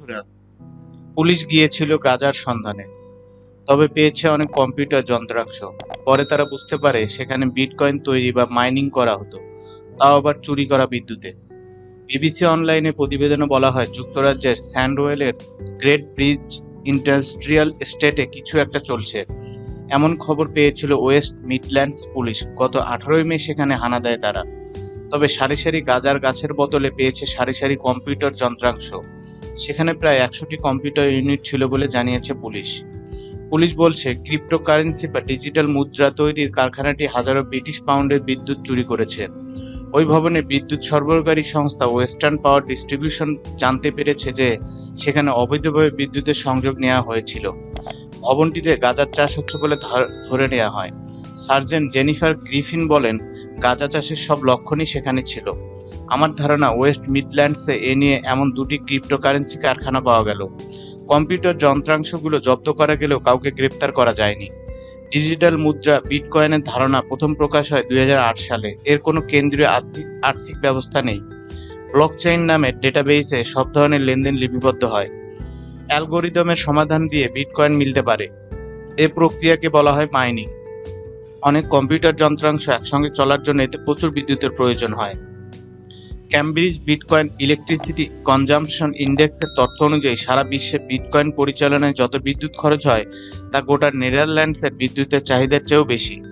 রাত। পুলিশ গিয়েছিল গাজার সন্ধানে, তবে পেয়েছে অনেক কম্পিউটার যন্ত্রাংশ। পরে তারা বুঝতে পারে সেখানে বিটকয়েন তৈরি বা মাইনিং করা হতো, তাও আবার চুরি করা বিদ্যুতে। বিবিসি অনলাইনে প্রতিবেদনে বলা হয়, যুক্তরাজ্যের স্যান্ডওয়েলের গ্রেট ব্রিজ ইন্ডাস্ট্রিয়াল এস্টেটে কিছু একটা চলছে, এমন খবর পেয়েছিল ওয়েস্ট মিডল্যান্ডস পুলিশ। গত 18 মে সেখানে হানা দেয় তারা। তবে সারি সারি গাজার গাছের বদলে পেয়েছে সারি সারি কম্পিউটার যন্ত্রাংশ। সেখানে প্রায় 100টি কম্পিউটার ইউনিট ছিল বলে জানিয়েছে পুলিশ। পুলিশ বলছে, ক্রিপ্টোকারেন্সি বা ডিজিটাল মুদ্রা তৈরির কারখানাটি হাজারো ব্রিটিশ পাউন্ডের বিদ্যুৎ চুরি করেছে। ওই ভবনে বিদ্যুৎ সরবরাহকারী সংস্থা ওয়েস্টার্ন পাওয়ার ডিস্ট্রিবিউশন জানতে পেরেছে যে সেখানে অবৈধভাবে বিদ্যুতের সংযোগ নেওয়া হয়েছিল। ভবনটিতে গাঁজার চাষ হচ্ছে বলে ধরে নেওয়া হয়। সার্জেন্ট জেনিফার গ্রিফিন বলেন, গাঁজা চাষের সব লক্ষণই সেখানে ছিল। আমার ধারণা ওয়েস্ট মিডল্যান্ডসে এ নিয়ে এমন 2টি ক্রিপ্টোকারেন্সি কারখানা পাওয়া গেল। কম্পিউটার যন্ত্রাংশগুলো জব্দ করা গেলেও কাউকে গ্রেপ্তার করা যায়নি। ডিজিটাল মুদ্রা বিটকয়েনের ধারণা প্রথম প্রকাশ হয় 2008 সালে। এর কোনো কেন্দ্রীয় আর্থিক ব্যবস্থা নেই। ব্লকচেইন নামের ডেটাবেইসে সব ধরনের লেনদেন লিপিবদ্ধ হয়। অ্যালগোরিদমের সমাধান দিয়ে বিটকয়েন মিলতে পারে। এ প্রক্রিয়াকে বলা হয় মাইনিং। অনেক কম্পিউটার যন্ত্রাংশ একসঙ্গে চলার জন্য এতে প্রচুর বিদ্যুতের প্রয়োজন হয়। ক্যামব্রিজ বিটকয়েন ইলেকট্রিসিটি কনজাম্পশন ইন্ডেক্সের তথ্য অনুযায়ী সারা বিশ্বে বিটকয়েন পরিচালনায় যত বিদ্যুৎ খরচ হয় তা গোটা নেদারল্যান্ডসের বিদ্যুতের চাহিদার চেয়েও বেশি।